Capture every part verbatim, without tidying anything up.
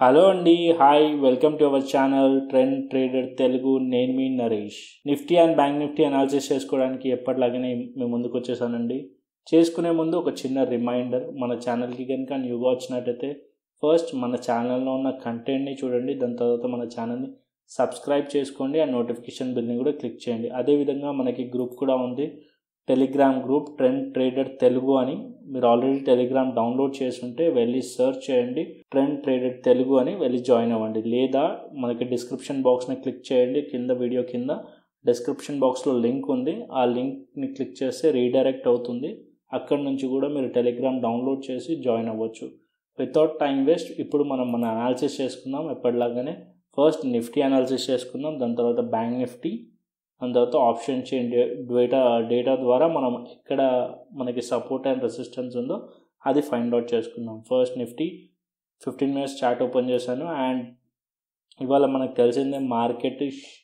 Hello అండి, hi, welcome to our channel trend trader Telugu. నేను మీ Naresh. Nifty and bank Nifty analysis చేసుకోవడానికి ఎప్పటిలాగానే మేము ముందుకు వచ్చేసానండి. చేసుకునే ముందు ఒక చిన్న రిమైండర్, మన ఛానల్కి కనుక న్యూగా వచ్చినట్టయితే ఫస్ట్ మన ఛానల్లో ఉన్న కంటెంట్ని చూడండి, దాని తర్వాత మన ఛానల్ని సబ్స్క్రైబ్ చేసుకోండి, ఆ నోటిఫికేషన్ బిల్ని కూడా క్లిక్ చేయండి. అదేవిధంగా మనకి గ్రూప్ కూడా ఉంది, Telegram group trend trader Telugu అని. మీరు ఆల్రెడీ టెలిగ్రామ్ డౌన్లోడ్ చేసుంటే వెళ్ళి సెర్చ్ చేయండి, ట్రెండ్ ట్రేడర్ తెలుగు అని, వెళ్ళి జాయిన్ అవ్వండి. లేదా మనకి డిస్క్రిప్షన్ బాక్స్ని క్లిక్ చేయండి, కింద వీడియో కింద డిస్క్రిప్షన్ బాక్స్లో లింక్ ఉంది, ఆ లింక్ని క్లిక్ చేస్తే రీడైరెక్ట్ అవుతుంది. అక్కడి నుంచి కూడా మీరు టెలిగ్రామ్ డౌన్లోడ్ చేసి జాయిన్ అవ్వచ్చు. వితౌట్ టైం వేస్ట్ ఇప్పుడు మనం మన అనాలిసిస్ చేసుకుందాం. ఎప్పటిలాగానే ఫస్ట్ నిఫ్టీ అనాలిసిస్ చేసుకుందాం, దాని తర్వాత బ్యాంక్ నిఫ్టీ, దాని తర్వాత ఆప్షన్ చైన్ డేటా డేటా ద్వారా మనం ఎక్కడ మనకి సపోర్ట్ అండ్ రెసిస్టెన్స్ ఉందో అది ఫైండ్ అవుట్ చేసుకుందాం. First Nifty fifteen minutes chart open చేశాను. అండ్ ఇవాళ మనకు తెలిసిందే మార్కెట్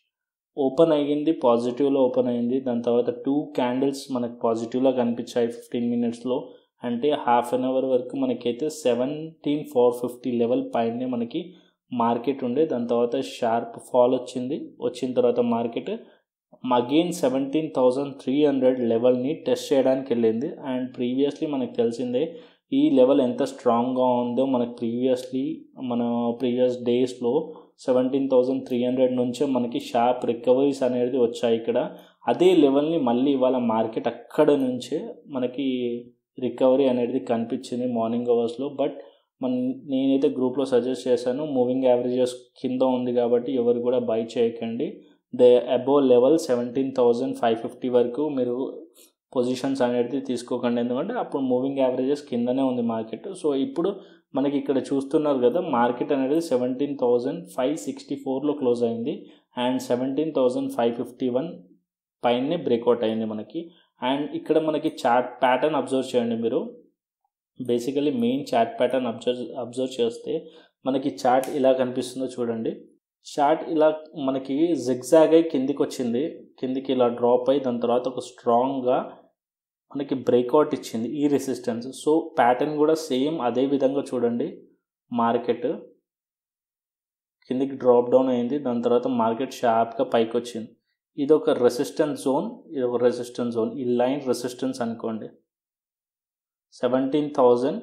ఓపెన్ అయ్యింది, పాజిటివ్లో ఓపెన్ అయ్యింది. దాని తర్వాత టూ క్యాండిల్స్ మనకు పాజిటివ్లో కనిపించాయి ఫిఫ్టీన్ మినిట్స్లో. అంటే హాఫ్ అన్ అవర్ వరకు మనకైతే సెవెంటీన్ ఫోర్ ఫిఫ్టీ లెవెల్ పైనే మనకి మార్కెట్ ఉండే. దాని తర్వాత షార్ప్ ఫాల్ వచ్చింది. వచ్చిన తర్వాత market again seventeen thousand three hundred లెవెల్ని టెస్ట్ చేయడానికి వెళ్ళింది. అండ్ ప్రీవియస్లీ మనకు తెలిసిందే ఈ లెవెల్ ఎంత స్ట్రాంగ్గా ఉందో. మనకు ప్రీవియస్లీ మన ప్రీవియస్ డేస్లో సెవెంటీన్ థౌజండ్ త్రీ హండ్రెడ్ నుంచే మనకి షార్ప్ రికవరీస్ అనేది వచ్చాయి ఇక్కడ. అదే లెవెల్ని మళ్ళీ ఇవాళ మార్కెట్ అక్కడ నుంచే మనకి రికవరీ అనేది కనిపించింది మార్నింగ్ అవర్స్లో. బట్ మన నేనైతే గ్రూప్లో సజెస్ట్ చేశాను, మూవింగ్ యావరేజెస్ కింద ఉంది కాబట్టి ఎవరు కూడా బై చేయకండి. The above level seventeen thousand five fifty వరకు మీరు పొజిషన్స్ అనేది తీసుకోకండి, ఎందుకంటే అప్పుడు మూవింగ్ యావరేజెస్ కిందనే ఉంది మార్కెట్. సో ఇప్పుడు మనకి ఇక్కడ చూస్తున్నారు కదా, మార్కెట్ అనేది సెవెంటీన్ థౌజండ్ ఫైవ్ సిక్స్టీ ఫోర్లో క్లోజ్ అయింది. And seventeen thousand five fifty one పైనే బ్రేక్అవుట్ అయింది మనకి. అండ్ ఇక్కడ మనకి చార్ట్ ప్యాటర్న్ అబ్జర్వ్ చేయండి మీరు. Basically main chart pattern observe observe చేస్తే మనకి చార్ట్ ఇలా కనిపిస్తుందో చూడండి. చార్ట్ ఇలా మనకి జిగ్జాగ్ అయి కిందికి వచ్చింది, కిందికి ఇలా డ్రాప్ అయ్యి దాని తర్వాత ఒక స్ట్రాంగ్గా మనకి బ్రేక్అవుట్ ఇచ్చింది ఈ రెసిస్టెన్స్. సో ప్యాటర్న్ కూడా సేమ్ అదే విధంగా చూడండి. మార్కెట్ కిందికి డ్రాప్ డౌన్ అయింది, దాని తర్వాత మార్కెట్ షార్ప్గా పైకి వచ్చింది. ఇది ఒక రెసిస్టెన్స్ జోన్, ఇది ఒక రెసిస్టెన్స్ జోన్. ఈ లైన్ రెసిస్టెన్స్ అనుకోండి seventeen thousand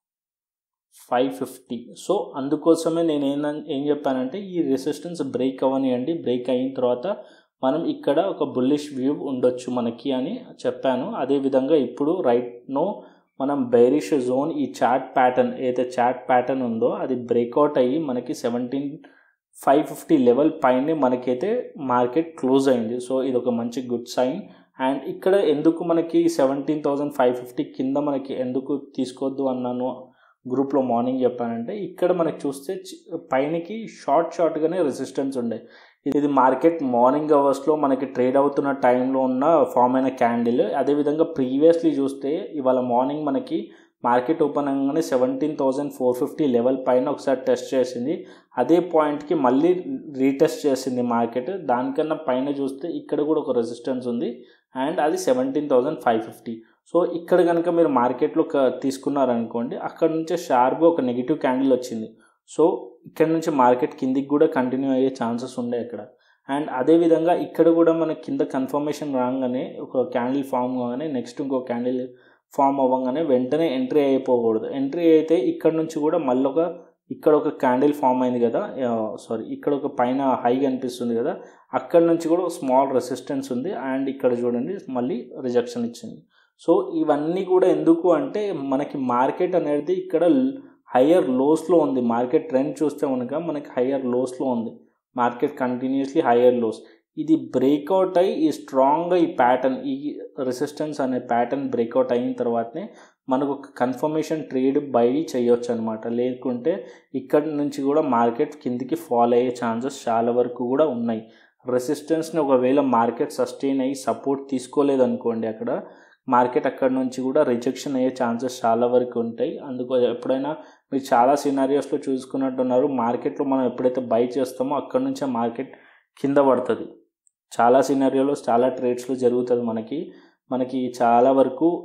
five fifty. So అందుకోసమే నేను ఏం ఏం చెప్పానంటే ఈ రెసిస్టెన్స్ బ్రేక్ అవ్వనియండి, బ్రేక్ అయిన తర్వాత మనం ఇక్కడ ఒక బుల్లిష్ వ్యూ ఉండొచ్చు మనకి అని చెప్పాను. అదేవిధంగా ఇప్పుడు రైట్ నో మనం బేరిష్ జోన్, ఈ చార్ట్ ప్యాటర్న్ ఏదైతే చార్ట్ ప్యాటర్న్ ఉందో అది బ్రేక్అవుట్ అయ్యి మనకి సెవెంటీన్ ఫైవ్ ఫిఫ్టీ లెవెల్ పైనే మనకైతే మార్కెట్ క్లోజ్ అయింది. సో ఇది ఒక మంచి గుడ్ సైన్. అండ్ ఇక్కడ ఎందుకు మనకి సెవెంటీన్ థౌజండ్ ఫైవ్ ఫిఫ్టీ కింద మనకి ఎందుకు తీసుకోవద్దు అన్నాను గ్రూప్లో మార్నింగ్ చెప్పానంటే, ఇక్కడ మనకి చూస్తే పైనకి షార్ట్ షార్ట్గానే రెసిస్టెన్స్ ఉండే. ఇది మార్కెట్ మార్నింగ్ అవర్స్లో మనకి ట్రేడ్ అవుతున్న టైంలో ఉన్న ఫామ్ అయిన క్యాండిల్. అదేవిధంగా ప్రీవియస్లీ చూస్తే ఇవాళ మార్నింగ్ మనకి మార్కెట్ ఓపెన్ అవ్వగానే seventeen thousand four fifty level పైన ఒకసారి టెస్ట్ చేసింది. అదే పాయింట్కి మళ్ళీ రీటెస్ట్ చేసింది మార్కెట్. దానికన్నా పైన చూస్తే ఇక్కడ కూడా ఒక రెసిస్టెన్స్ ఉంది, అండ్ అది seventeen thousand five fifty. So ఇక్కడ కనుక మీరు మార్కెట్లో తీసుకున్నారనుకోండి, అక్కడ నుంచే షార్ప్గా ఒక నెగిటివ్ క్యాండిల్ వచ్చింది. సో ఇక్కడ నుంచి మార్కెట్ కిందికి కూడా కంటిన్యూ అయ్యే ఛాన్సెస్ ఉండే ఇక్కడ. అండ్ అదేవిధంగా ఇక్కడ కూడా మనకి కింద కన్ఫర్మేషన్ రాగానే ఒక క్యాండిల్ ఫామ్ కాగానే నెక్స్ట్ ఇంకో క్యాండిల్ ఫామ్ అవ్వగానే వెంటనే ఎంట్రీ అయిపోకూడదు. ఎంట్రీ అయితే ఇక్కడ నుంచి కూడా మళ్ళీ ఒక ఇక్కడ ఒక క్యాండిల్ ఫామ్ అయింది కదా, సారీ ఇక్కడ ఒక పైన హై కనిపిస్తుంది కదా, అక్కడ నుంచి కూడా ఒక స్మాల్ రెసిస్టెన్స్ ఉంది. అండ్ ఇక్కడ చూడండి మళ్ళీ రిజెక్షన్ ఇచ్చింది. సో ఇవన్నీ కూడా ఎందుకు అంటే మనకి మార్కెట్ అనేది ఇక్కడ హయ్యర్ లోస్లో ఉంది. మార్కెట్ ట్రెండ్ చూస్తే కనుక మనకి హయ్యర్ లోస్లో ఉంది మార్కెట్, కంటిన్యూస్లీ హయ్యర్ లోస్. ఇది బ్రేక్అవుట్ అయ్యి ఈ స్ట్రాంగ్గా ఈ ప్యాటర్న్, ఈ రెసిస్టెన్స్ అనే ప్యాటర్న్ బ్రేక్అవుట్ అయిన తర్వాతనే మనకు ఒక కన్ఫర్మేషన్ ట్రేడ్ బై చేయొచ్చు అనమాట. లేకుంటే ఇక్కడ నుంచి కూడా మార్కెట్ కిందికి ఫాల్ అయ్యే ఛాన్సెస్ చాలా వరకు కూడా ఉన్నాయి. రెసిస్టెన్స్ని ఒకవేళ మార్కెట్ సస్టైన్ అయ్యి సపోర్ట్ తీసుకోలేదనుకోండి, అక్కడ మార్కెట్ అక్కడ నుంచి కూడా రిజెక్షన్ అయ్యే ఛాన్సెస్ చాలా వరకు ఉంటాయి. అందుకో ఎప్పుడైనా మీరు చాలా సినారియోస్లో చూసుకున్నట్టున్నారు, మార్కెట్లో మనం ఎప్పుడైతే బై చేస్తామో అక్కడ నుంచే మార్కెట్ కింద పడుతుంది. చాలా సినారియోలో చాలా ట్రేడ్స్లో జరుగుతుంది. మనకి మనకి చాలా వరకు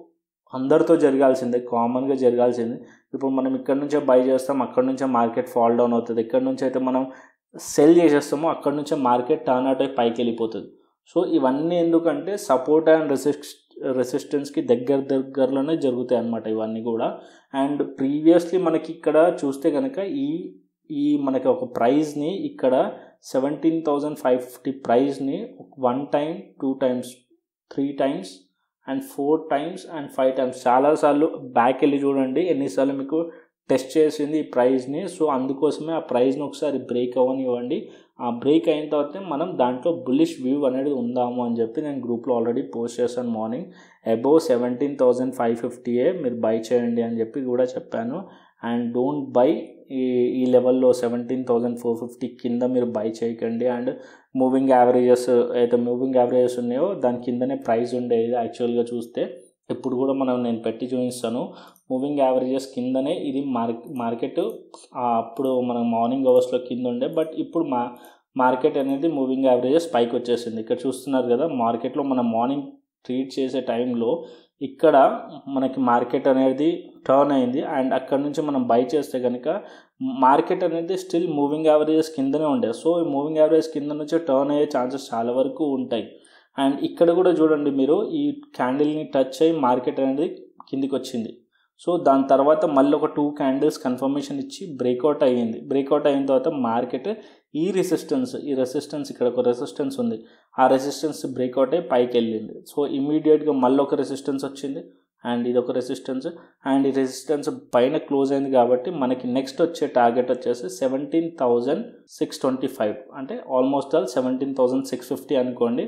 అందరితో జరగాల్సిందే, కామన్గా జరగాల్సిందే. ఇప్పుడు మనం ఇక్కడ నుంచే బై చేస్తాం, అక్కడ నుంచే మార్కెట్ ఫాల్ డౌన్ అవుతుంది. ఇక్కడ నుంచి అయితే మనం సెల్ చేసేస్తామో అక్కడ నుంచే మార్కెట్ టర్న్ అవుట్ అయి పైకి వెళ్ళిపోతుంది. సో ఇవన్నీ ఎందుకంటే సపోర్ట్ అండ్ రెసిస్ట్ రెసిస్టెన్స్కి దగ్గర దగ్గరలోనే జరుగుతాయి అన్నమాట ఇవన్నీ కూడా. అండ్ ప్రీవియస్లీ మనకి ఇక్కడ చూస్తే కనుక ఈ ఈ మనకి ఒక ప్రైజ్ని ఇక్కడ సెవెంటీన్ థౌజండ్ ఫైవ్ ఫిఫ్టీ ప్రైజ్ని one time, two times, three times and four times and five times చాలాసార్లు బ్యాక్ వెళ్ళి చూడండి ఎన్నిసార్లు మీకు టెస్ట్ చేసింది ఈ ప్రైజ్ని. సో అందుకోసమే ఆ ప్రైజ్ని ఒకసారి బ్రేక్ అవ్వనివ్వండి. ఆ బ్రేక్ అయిన తర్వాత మనం దాంట్లో బుల్లిష్ వ్యూ అనేది ఉందాము అని చెప్పి నేను గ్రూప్లో ఆల్రెడీ పోస్ట్ చేశాను. Morning above seventeen thousand five ఫిఫ్టీయే మీరు బై చేయండి అని చెప్పి కూడా చెప్పాను. అండ్ డోంట్ బై ఈ ఈ లెవెల్లో సెవెంటీన్ థౌజండ్ ఫోర్ ఫిఫ్టీ కింద మీరు బై చేయకండి. అండ్ మూవింగ్ యావరేజెస్ అయితే మూవింగ్ యావరేజెస్ ఉన్నాయో దాని కిందనే ప్రైస్ ఉండేది యాక్చువల్గా చూస్తే. ఇప్పుడు కూడా మనం నేను పెట్టి చూపిస్తాను. మూవింగ్ యావరేజెస్ కిందనే ఇది మార్క్ మార్కెట్ అప్పుడు మనం మార్నింగ్ అవర్స్లో కింద ఉండే, బట్ ఇప్పుడు మా మార్కెట్ అనేది మూవింగ్ యావరేజెస్ పైకి వచ్చేసింది. ఇక్కడ చూస్తున్నారు కదా మార్కెట్లో మనం మార్నింగ్ ట్రేడ్ చేసే టైంలో ఇక్కడ మనకి మార్కెట్ అనేది టర్న్ అయింది. అండ్ అక్కడ నుంచి మనం బై చేస్తే కనుక మార్కెట్ అనేది స్టిల్ మూవింగ్ యావరేజెస్ కిందనే ఉండే. సో ఈ మూవింగ్ యావరేజ్ కింద నుంచి టర్న్ అయ్యే ఛాన్సెస్ చాలా వరకు ఉంటాయి. అండ్ ఇక్కడ కూడా చూడండి మీరు ఈ క్యాండిల్ని టచ్ అయ్యి మార్కెట్ అనేది కిందికి వచ్చింది. సో దాని తర్వాత మళ్ళీ ఒక టూ క్యాండిల్స్ కన్ఫర్మేషన్ ఇచ్చి బ్రేక్అవుట్ అయ్యింది. బ్రేక్అవుట్ అయిన తర్వాత మార్కెట్ ఈ రెసిస్టెన్స్ ఈ రెసిస్టెన్స్ ఇక్కడ ఒక రెసిస్టెన్స్ ఉంది, ఆ రెసిస్టెన్స్ బ్రేక్అవుట్ అయ్యి పైకి వెళ్ళింది. సో ఇమీడియట్గా మళ్ళీ ఒక రెసిస్టెన్స్ వచ్చింది అండ్ ఇది ఒక రెసిస్టెన్స్ అండ్ ఈ రెసిస్టెన్స్ పైన క్లోజ్ అయింది. కాబట్టి మనకి నెక్స్ట్ వచ్చే టార్గెట్ వచ్చేసి seventeen thousand six twenty five అంటే almost all seventeen thousand six fifty అనుకోండి.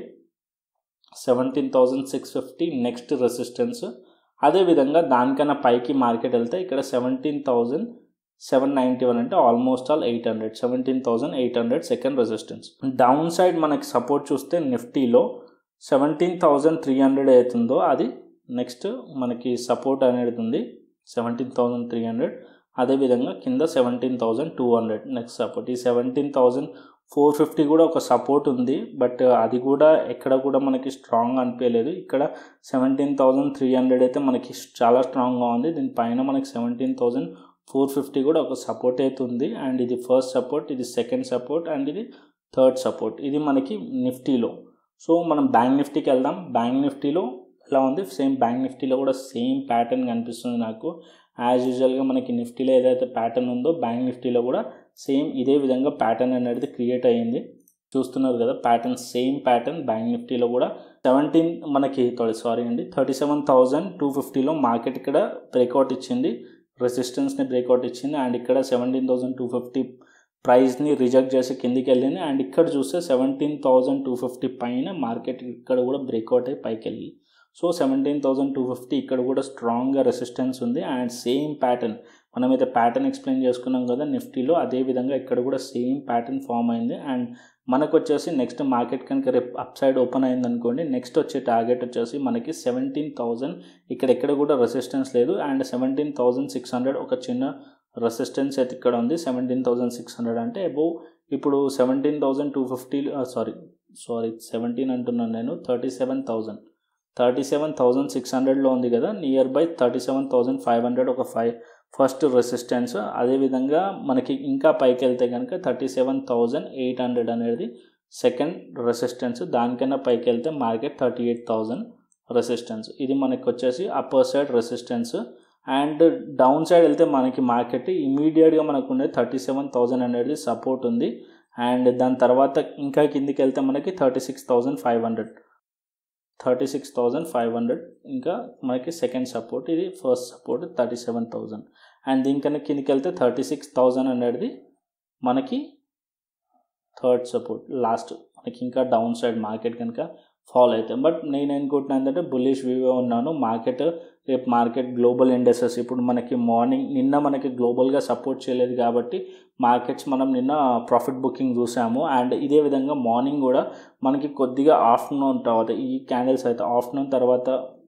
Seventeen thousand six fifty next resistance. అదేవిధంగా దానికన్నా పైకి మార్కెట్ వెళ్తే ఇక్కడ seventeen thousand seven ninety one అంటే almost all eight hundred seventeen thousand eight hundred second resistance. Down side మనకి support చూస్తే నిఫ్టీలో సెవెంటీన్ థౌజండ్ త్రీ హండ్రెడ్ అవుతుందో అది నెక్స్ట్ మనకి సపోర్ట్ అనేది ఉంది సెవెంటీన్ థౌజండ్ త్రీ హండ్రెడ్. అదేవిధంగా కింద seventeen thousand two hundred next support. ఈ సెవెంటీన్ థౌజండ్ ఫోర్ ఫిఫ్టీ కూడా ఒక సపోర్ట్ ఉంది, బట్ అది కూడా ఎక్కడ కూడా మనకి స్ట్రాంగ్ అనిపించలేదు. ఇక్కడ సెవెంటీన్ థౌజండ్ త్రీ హండ్రెడ్ అయితే మనకి చాలా స్ట్రాంగ్గా ఉంది. దీనిపైన మనకి సెవెంటీన్ థౌజండ్ ఫోర్ ఫిఫ్టీ కూడా ఒక సపోర్ట్ అయితే ఉంది. అండ్ ఇది ఫస్ట్ సపోర్ట్, ఇది సెకండ్ సపోర్ట్ అండ్ ఇది థర్డ్ సపోర్ట్. ఇది మనకి నిఫ్టీలో. సో మనం బ్యాంక్ నిఫ్టీకి వెళ్దాం. బ్యాంక్ నిఫ్టీలో ఎలా ఉంది? సేమ్ బ్యాంక్ నిఫ్టీలో కూడా సేమ్ ప్యాటర్న్ కనిపిస్తుంది నాకు. యాజ్ యూజువల్గా మనకి నిఫ్టీలో ఏదైతే ప్యాటర్న్ ఉందో బ్యాంక్ నిఫ్టీలో కూడా సేమ్ ఇదే విధంగా ప్యాటర్న్ అనేది క్రియేట్ అయ్యింది. చూస్తున్నారు కదా ప్యాటర్న్, సేమ్ ప్యాటర్న్ బ్యాంక్ నిఫ్టీలో కూడా. సెవెంటీన్ మనకి సారీ అండి థర్టీ సెవెన్ థౌజండ్ టూ ఫిఫ్టీలో మార్కెట్ ఇక్కడ బ్రేక్అవుట్ ఇచ్చింది, రెసిస్టెన్స్ని బ్రేక్అవుట్ ఇచ్చింది. అండ్ ఇక్కడ సెవెంటీన్ థౌజండ్ టూ ఫిఫ్టీ ప్రైస్ని రిజెక్ట్ చేసి కిందికి వెళ్ళింది. అండ్ ఇక్కడ చూస్తే సెవెంటీన్ థౌజండ్ టూ ఫిఫ్టీ పైన మార్కెట్ ఇక్కడ కూడా బ్రేక్అవుట్ అయ్యి పైకి వెళ్ళి. So seventeen thousand two fifty ఇక్కడ కూడా స్ట్రాంగ్గా రెసిస్టెన్స్ ఉంది. అండ్ సేమ్ ప్యాటర్న్ మనమైతే ప్యాటర్న్ ఎక్స్ప్లెయిన్ చేసుకున్నాం కదా నిఫ్టీలో, అదేవిధంగా ఇక్కడ కూడా సేమ్ ప్యాటర్న్ ఫామ్ అయింది. అండ్ మనకు వచ్చేసి నెక్స్ట్ మార్కెట్ కనుక రేపు అప్ సైడ్ ఓపెన్ అయింది అనుకోండి, నెక్స్ట్ వచ్చే టార్గెట్ వచ్చేసి మనకి సెవెంటీన్ థౌజండ్ ఇక్కడ ఎక్కడ కూడా రెసిస్టెన్స్ లేదు. And seventeen thousand six hundred ఒక చిన్న రెసిస్టెన్స్ అయితే ఇక్కడ ఉంది. సెవెంటీన్ థౌజండ్ సిక్స్ హండ్రెడ్ అంటే అబోవ్ ఇప్పుడు seventeen thousand two fifty sorry sorry seventeen అంటున్నాను నేను thirty seven thousand thirty seven thousand six హండ్రెడ్లో ఉంది కదా, near by thirty seven thousand five hundred ఒక ఫైవ్ ఫస్ట్ రెసిస్టెన్స్. అదేవిధంగా మనకి ఇంకా పైకి వెళ్తే కనుక thirty seven thousand eight hundred అనేది సెకండ్ రెసిస్టెన్స్. దానికన్నా పైకి వెళ్తే market thirty eight thousand resistance. ఇది మనకి వచ్చేసి upper side resistance. And down side వెళ్తే మనకి మార్కెట్ ఇమీడియట్గా మనకు ఉండేది థర్టీ సెవెన్ థౌజండ్ అనేది సపోర్ట్ ఉంది. అండ్ దాని తర్వాత ఇంకా కిందికి వెళ్తే మనకి thirty six thousand five hundred thirty six thousand five hundred ఇంకా మనకి సెకండ్ సపోర్ట్. ఇది first support thirty seven thousand. And దీనికన్నా కిందికి వెళ్తే థర్టీ సిక్స్ థౌజండ్ అనేది మనకి థర్డ్ సపోర్ట్ లాస్ట్. మనకి ఇంకా డౌన్ సైడ్ మార్కెట్ కనుక ఫాలో అవుతాం. బట్ నేను అనుకుంటున్నాను ఏంటంటే బుల్లిష్ వ్యూగా ఉన్నాను. మార్కెట్ రేపు మార్కెట్ గ్లోబల్ ఇండెక్సెస్ ఇప్పుడు మనకి మార్నింగ్ నిన్న మనకి గ్లోబల్గా సపోర్ట్ చేయలేదు కాబట్టి మార్కెట్స్ మనం నిన్న ప్రాఫిట్ బుకింగ్ చూసాము. అండ్ ఇదే విధంగా మార్నింగ్ కూడా మనకి కొద్దిగా ఆఫ్టర్నూన్ తర్వాత ఈ క్యాండిల్స్ అయితే ఆఫ్టర్నూన్ తర్వాత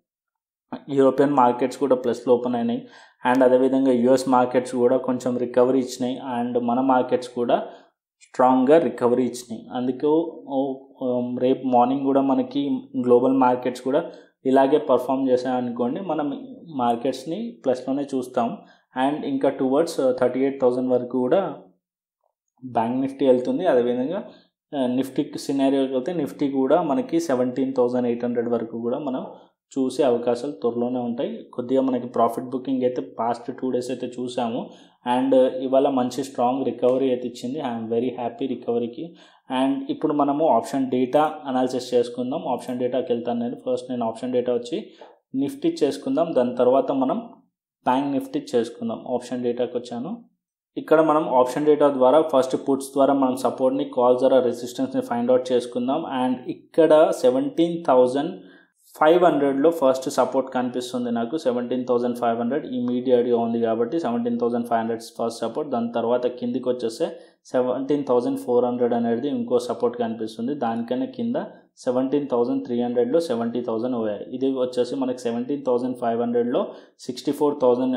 యూరోపియన్ మార్కెట్స్ కూడా ప్లస్లో ఓపెన్ అయినాయి. అండ్ అదేవిధంగా యుఎస్ మార్కెట్స్ కూడా కొంచెం రికవరీ ఇచ్చినాయి. అండ్ మన మార్కెట్స్ కూడా స్ట్రాంగ్గా రికవరీ ఇచ్చినాయి. అందుకే రేపు మార్నింగ్ కూడా మనకి గ్లోబల్ మార్కెట్స్ కూడా ఇలాగే పర్ఫామ్ చేసామనుకోండి మనం మార్కెట్స్ని ప్లస్లోనే చూస్తాం. అండ్ ఇంకా టువర్డ్స్ థర్టీ ఎయిట్ థౌజండ్ వరకు కూడా బ్యాంక్ నిఫ్టీ వెళ్తుంది. అదేవిధంగా నిఫ్టీ సినారియోకి వెళ్తే నిఫ్టీ కూడా మనకి సెవెంటీన్ థౌజండ్ ఎయిట్ హండ్రెడ్ వరకు కూడా మనం చూసే అవకాశాలు త్వరలోనే ఉంటాయి. కొద్దిగా మనకి ప్రాఫిట్ బుకింగ్ అయితే పాస్ట్ టూ డేస్ అయితే చూసాము. అండ్ ఇవాళ మంచి స్ట్రాంగ్ రికవరీ అయితే ఇచ్చింది. ఐఎమ్ వెరీ హ్యాపీ రికవరీకి. అండ్ ఇప్పుడు మనము ఆప్షన్ డేటా అనాలిసిస్ చేసుకుందాం. ఆప్షన్ డేటాకి వెళ్తాను నేను. ఫస్ట్ నేను ఆప్షన్ డేటా వచ్చి నిఫ్టీ చేసుకుందాం, దాని తర్వాత మనం బ్యాంక్ నిఫ్టీ చేసుకుందాం. ఆప్షన్ డేటాకి వచ్చాను. ఇక్కడ మనం ఆప్షన్ డేటా ద్వారా ఫస్ట్ పుట్స్ ద్వారా మనం సపోర్ట్ని, కాల్స్ ద్వారా రెసిస్టెన్స్ని ఫైండ్ అవుట్ చేసుకుందాం. అండ్ ఇక్కడ సెవెంటీన్ థౌజండ్ ఫైవ్ హండ్రెడ్లో ఫస్ట్ సపోర్ట్ కనిపిస్తుంది నాకు. సెవెంటీన్ థౌజండ్ ఫైవ్ హండ్రెడ్ ఇమీడియట్గా ఉంది కాబట్టి seventeen thousand five hundred first support. దాని తర్వాత కిందికి వచ్చేస్తే సెవెంటీన్ థౌజండ్ ఫోర్ హండ్రెడ్ అనేది ఇంకో సపోర్ట్ కనిపిస్తుంది. దానికన్నా కింద సెవెంటీన్ థౌజండ్ త్రీ హండ్రెడ్లో సెవెంటీ థౌజండ్ ఓఐ. ఇది వచ్చేసి మనకి సెవెంటీన్ థౌజండ్ ఫైవ్ హండ్రెడ్లో sixty four thousand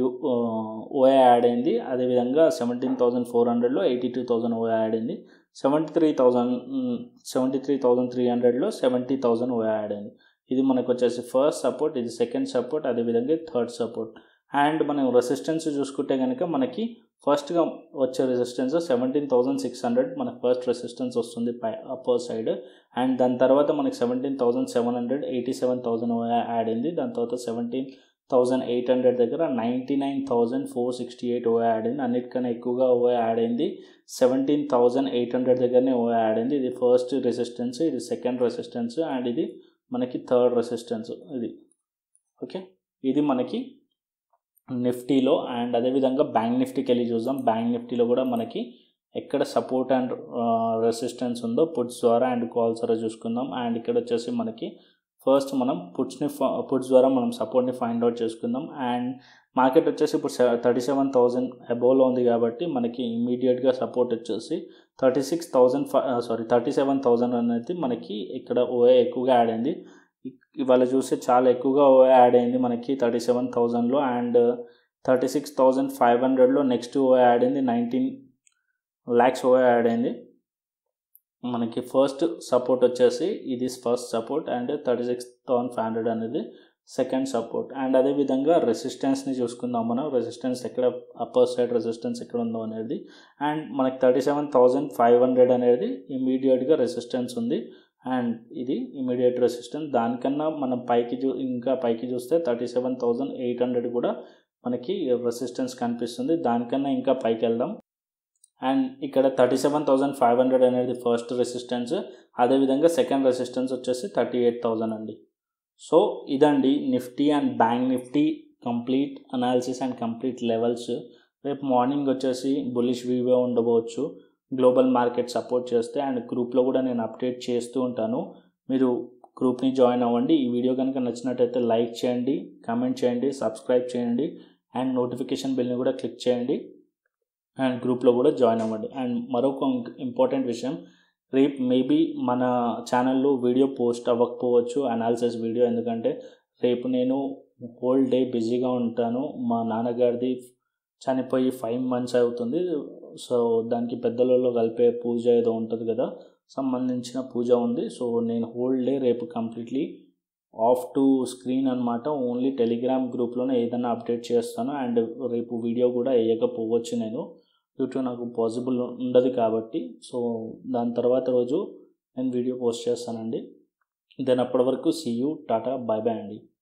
OI add అయింది. అదేవిధంగా సెవెంటీన్ థౌజండ్ ఫోర్ హండ్రెడ్లో eighty two thousand OI add అయింది. Seventy three thousand seventy three thousand three హండ్రెడ్లో సెవెంటీ థౌజండ్ ఓఐ యాడ్ అయింది. ఇది మనకు వచ్చేసి ఫస్ట్ సపోర్ట్, ఇది సెకండ్ సపోర్ట్, అదేవిధంగా థర్డ్ సపోర్ట్. అండ్ మనం రెసిస్టెన్స్ చూసుకుంటే కనుక మనకి ఫస్ట్గా వచ్చే resistance seventeen thousand six hundred మనకు ఫస్ట్ రెసిస్టెన్స్ వస్తుంది పై అప్పర్ సైడ్. అండ్ దాని తర్వాత మనకి seventeen thousand seven hundred eighty seven thousand add అయింది. దాని తర్వాత సెవెంటీన్ థౌజండ్ ఎయిట్ హండ్రెడ్ దగ్గర ninety nine thousand four sixty eight O add అయింది. అన్నిటికన్నా ఎక్కువగా ఓ యాడ్ అయింది. సెవెంటీన్ థౌజండ్ ఎయిట్ హండ్రెడ్ దగ్గరనే ఓ యాడ్ అయింది. ఇది ఫస్ట్ రెసిస్టెన్స్, ఇది సెకండ్ రెసిస్టెన్స్, అండ్ ఇది మనకి థర్డ్ రెసిస్టెన్స్. ఇది ఓకే, ఇది మనకి నిఫ్టీలో. అండ్ అదేవిధంగా బ్యాంక్ నిఫ్టీకి వెళ్ళి చూద్దాం. బ్యాంక్ నిఫ్టీలో కూడా మనకి ఎక్కడ సపోర్ట్ అండ్ రెసిస్టెన్స్ ఉందో పుట్స్ ద్వారా అండ్ కాల్స్ ద్వారా చూసుకుందాం. అండ్ ఇక్కడ వచ్చేసి మనకి ఫస్ట్ మనం పుట్స్ని పుట్స్ ద్వారా మనం సపోర్ట్ని ఫైండ్ అవుట్ చేసుకుందాం. అండ్ మార్కెట్ వచ్చేసి ఇప్పుడు థర్టీ సెవెన్ థౌజండ్ అబోవ్లో ఉంది కాబట్టి మనకి ఇమీడియట్గా సపోర్ట్ వచ్చేసి thirty six thousand sorry thirty seven thousand అనేది మనకి ఇక్కడ ఓఏ ఎక్కువగా యాడ్ అయింది. ఇవాళ చూస్తే చాలా ఎక్కువగా ఓఏ యాడ్ అయింది మనకి థర్టీ సెవెన్ థౌజండ్లో. And thirty six thousand five హండ్రెడ్లో నెక్స్ట్ ఓఏ యాడ్ అయింది, నైన్టీన్ ల్యాక్స్ ఓఏ యాడ్ అయింది. మనకి ఫస్ట్ సపోర్ట్ వచ్చేసి ఇది first support, and thirty six thousand five hundred అనేది సెకండ్ సపోర్ట్. అండ్ అదేవిధంగా రెసిస్టెన్స్ని చూసుకుందాం మనం. రెసిస్టెన్స్ ఎక్కడ అప్పర్ సైడ్ రెసిస్టెన్స్ ఎక్కడ ఉందో అనేది. అండ్ మనకి thirty seven thousand five hundred అనేది ఇమీడియట్గా రెసిస్టెన్స్ ఉంది. అండ్ ఇది ఇమీడియట్ రెసిస్టెన్స్. దానికన్నా మనం పైకి చూ ఇంకా పైకి చూస్తే thirty seven thousand eight hundred కూడా మనకి రెసిస్టెన్స్ కనిపిస్తుంది. దానికన్నా ఇంకా పైకి వెళ్దాం. అండ్ ఇక్కడ thirty seven thousand five hundred అనేది ఫస్ట్ రెసిస్టెన్స్. అదేవిధంగా సెకండ్ రెసిస్టెన్స్ వచ్చేసి థర్టీ ఎయిట్ థౌజండ్ అండి. సో ఇదండి Nifty and bank Nifty complete analysis and complete levels. రేపు మార్నింగ్ వచ్చేసి బుల్లిష్ వీవే ఉండవచ్చు, గ్లోబల్ మార్కెట్ సపోర్ట్ చేస్తే. అండ్ గ్రూప్లో కూడా నేను అప్డేట్ చేస్తూ ఉంటాను, మీరు గ్రూప్ని జాయిన్ అవ్వండి. ఈ వీడియో కనుక నచ్చినట్టయితే లైక్ చేయండి, కామెంట్ చేయండి, సబ్స్క్రైబ్ చేయండి, అండ్ నోటిఫికేషన్ బిల్ని కూడా క్లిక్ చేయండి. అండ్ గ్రూప్లో కూడా జాయిన్ అవ్వండి. అండ్ మరొక ఇంపార్టెంట్ విషయం, రేపు మేబీ మన ఛానల్లో వీడియో పోస్ట్ అవ్వకపోవచ్చు అనాలిసిస్ వీడియో, ఎందుకంటే రేపు నేను హోల్ డే బిజీగా ఉంటాను. మా నాన్నగారిది చనిపోయి ఫైవ్ మంత్స్ అవుతుంది. సో దానికి పెద్దలలో కలిపే పూజ ఏదో ఉంటుంది కదా, సంబంధించిన పూజ ఉంది. సో నేను హోల్ డే రేపు కంప్లీట్లీ ఆఫ్ టు స్క్రీన్ అనమాట. ఓన్లీ టెలిగ్రామ్ గ్రూప్లోనే ఏదైనా అప్డేట్ చేస్తాను. అండ్ రేపు వీడియో కూడా వేయకపోవచ్చు నేను, యూట్యూబ్ నాకు పాసిబుల్ ఉండదు కాబట్టి. సో దాని తర్వాత రోజు నేను వీడియో పోస్ట్ చేస్తానండి. దెన్ అప్పటి వరకు సీ యూ, టాటా, బై బై అండి.